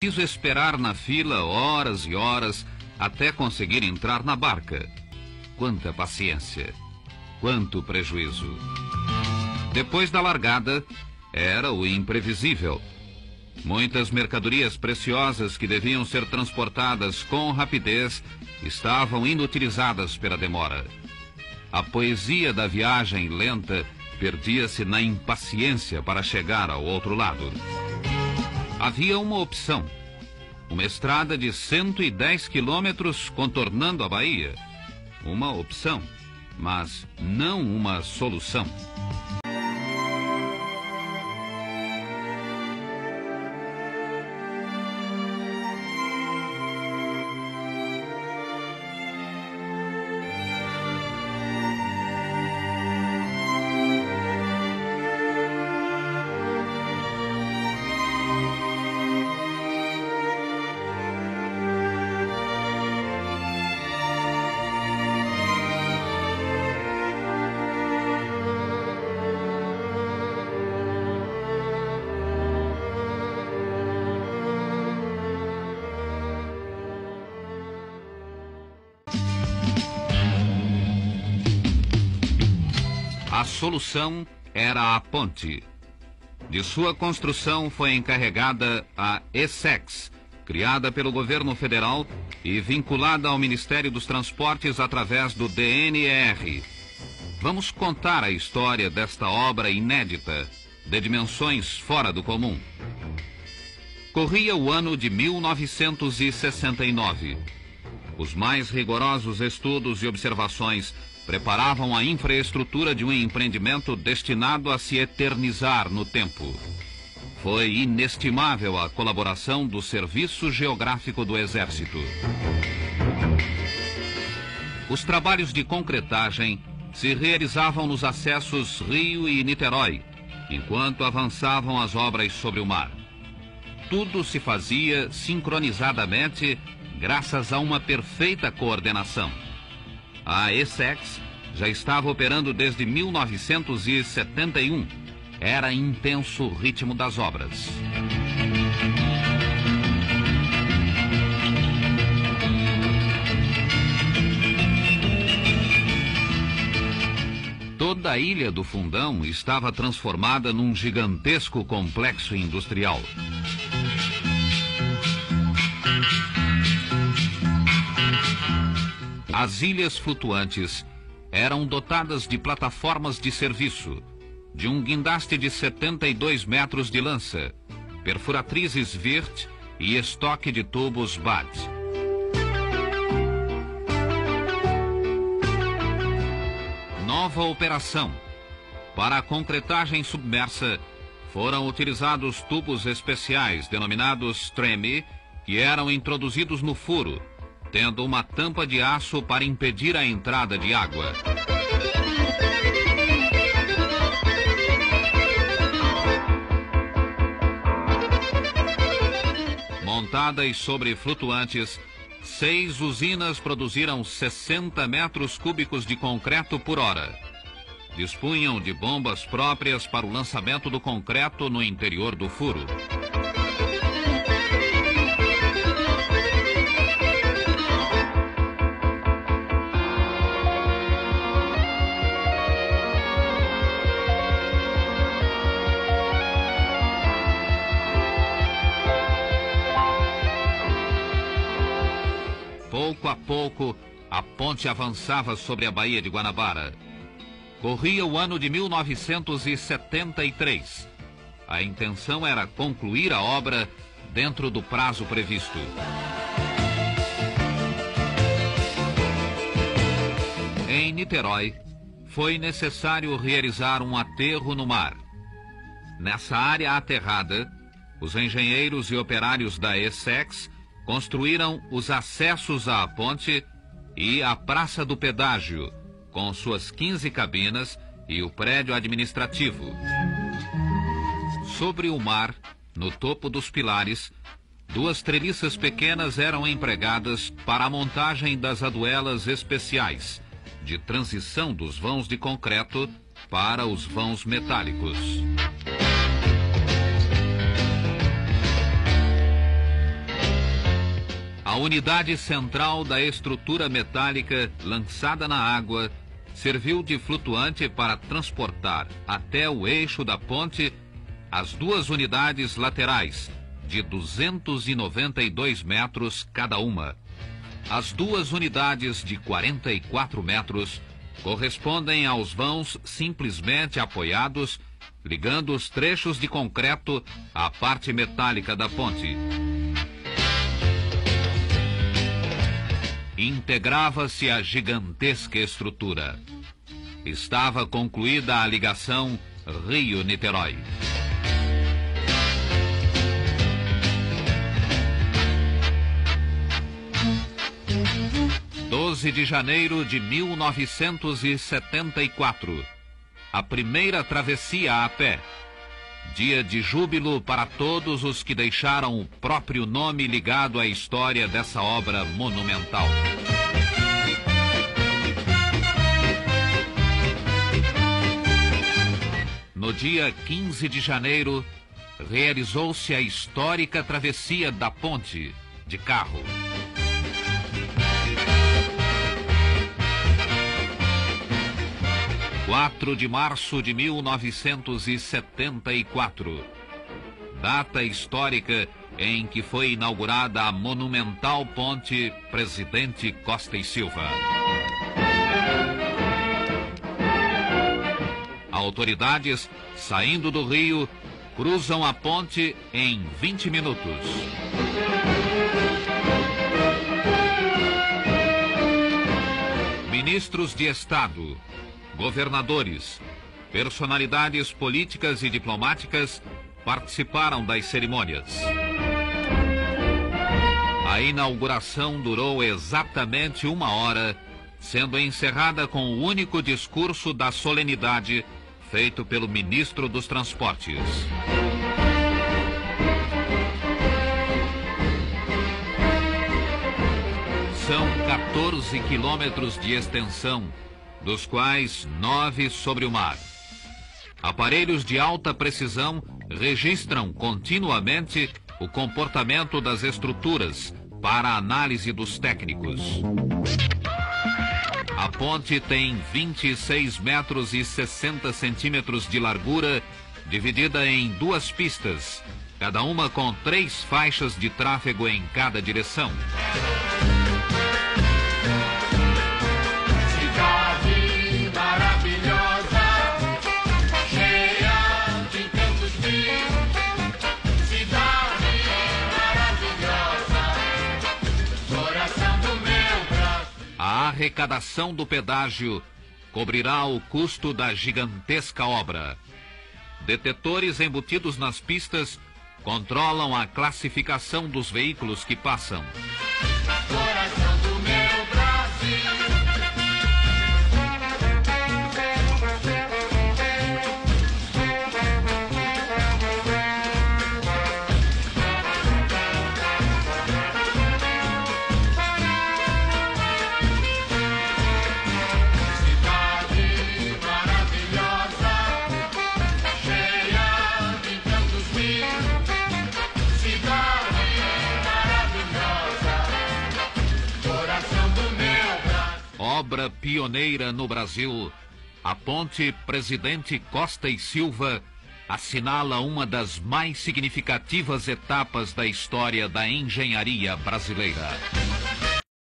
Preciso esperar na fila horas e horas até conseguir entrar na barca. Quanta paciência, quanto prejuízo. Depois da largada, era o imprevisível. Muitas mercadorias preciosas que deviam ser transportadas com rapidez estavam inutilizadas pela demora. A poesia da viagem lenta perdia-se na impaciência para chegar ao outro lado. Havia uma opção, uma estrada de 110 quilômetros contornando a Bahia. Uma opção, mas não uma solução. A solução era a ponte. De sua construção foi encarregada a Essex, criada pelo governo federal e vinculada ao Ministério dos Transportes através do DNR. Vamos contar a história desta obra inédita, de dimensões fora do comum. Corria o ano de 1969. Os mais rigorosos estudos e observações preparavam a infraestrutura de um empreendimento destinado a se eternizar no tempo. Foi inestimável a colaboração do Serviço Geográfico do Exército. Os trabalhos de concretagem se realizavam nos acessos Rio e Niterói, enquanto avançavam as obras sobre o mar. Tudo se fazia sincronizadamente graças a uma perfeita coordenação. A Essex já estava operando desde 1971. Era intenso o ritmo das obras. Toda a Ilha do Fundão estava transformada num gigantesco complexo industrial. As ilhas flutuantes eram dotadas de plataformas de serviço, de um guindaste de 72 metros de lança, perfuratrizes Wirth e estoque de tubos BAT. Nova operação. Para a concretagem submersa, foram utilizados tubos especiais denominados Treme, que eram introduzidos no furo, tendo uma tampa de aço para impedir a entrada de água. Montadas sobre flutuantes, 6 usinas produziram 60 metros cúbicos de concreto por hora. Dispunham de bombas próprias para o lançamento do concreto no interior do furo. Pouco a pouco, a ponte avançava sobre a Baía de Guanabara. Corria o ano de 1973. A intenção era concluir a obra dentro do prazo previsto. Em Niterói, foi necessário realizar um aterro no mar. Nessa área aterrada, os engenheiros e operários da Essex construíram os acessos à ponte e a Praça do Pedágio, com suas 15 cabinas e o prédio administrativo. Sobre o mar, no topo dos pilares, 2 treliças pequenas eram empregadas para a montagem das aduelas especiais, de transição dos vãos de concreto para os vãos metálicos. A unidade central da estrutura metálica lançada na água serviu de flutuante para transportar até o eixo da ponte as duas unidades laterais, de 292 metros cada uma. As duas unidades de 44 metros correspondem aos vãos simplesmente apoiados, ligando os trechos de concreto à parte metálica da ponte. Integrava-se a gigantesca estrutura. Estava concluída a ligação Rio-Niterói. – 12 de janeiro de 1974. A primeira travessia a pé. Dia de júbilo para todos os que deixaram o próprio nome ligado à história dessa obra monumental. No dia 15 de janeiro, realizou-se a histórica travessia da ponte de carro. – 4 de março de 1974, data histórica em que foi inaugurada a monumental ponte Presidente Costa e Silva. Autoridades, saindo do Rio, cruzam a ponte em 20 minutos. Ministros de Estado, governadores, personalidades políticas e diplomáticas participaram das cerimônias. A inauguração durou exatamente 1 hora, sendo encerrada com o único discurso da solenidade feito pelo ministro dos Transportes. São 14 quilômetros de extensão, dos quais 9 sobre o mar. Aparelhos de alta precisão registram continuamente o comportamento das estruturas para a análise dos técnicos. A ponte tem 26 metros e 60 centímetros de largura, dividida em 2 pistas, cada uma com 3 faixas de tráfego em cada direção. A arrecadação do pedágio cobrirá o custo da gigantesca obra. Detetores embutidos nas pistas controlam a classificação dos veículos que passam. Coração do meu Brasil. Obra pioneira no Brasil, a ponte Presidente Costa e Silva assinala uma das mais significativas etapas da história da engenharia brasileira.